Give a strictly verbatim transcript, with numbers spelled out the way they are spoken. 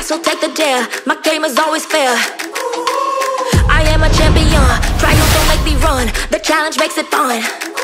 so take the dare. My game is always fair. I am a champion. Triumph don't make me run. The challenge makes it fun.